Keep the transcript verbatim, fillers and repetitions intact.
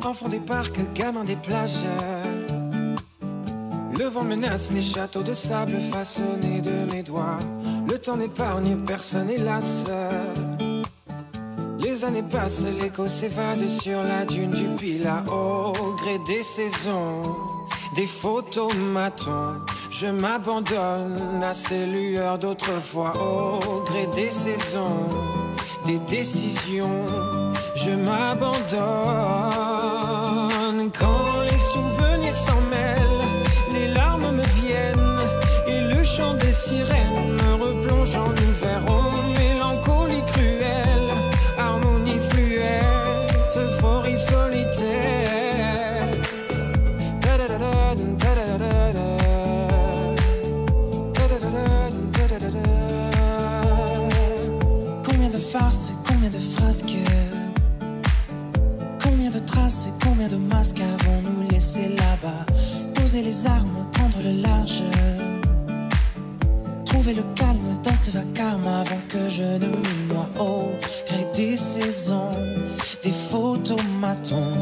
Enfants des parcs, gamins des plages. Le vent menace les châteaux de sable façonnés de mes doigts. Le temps n'épargne personne, hélas. Les années passent, l'écho s'évade sur la dune du Pilat. Au gré des saisons, des photomatons, je m'abandonne à ces lueurs d'autrefois. Au gré des saisons, des décisions, je m'abandonne. Quand les souvenirs s'en mêlent, les larmes me viennent et le chant des sirènes me replonge en hiver. Oh, mélancolie cruelle, harmonie fluette, euphorie solitaire. Combien de farces, combien de frasques, combien de traces, combien de masques avons-nous laissé là-bas? Poser les armes, prendre le large, trouver le calme dans ce vacarme avant que je ne me noie. Au gré des saisons, des photomatons,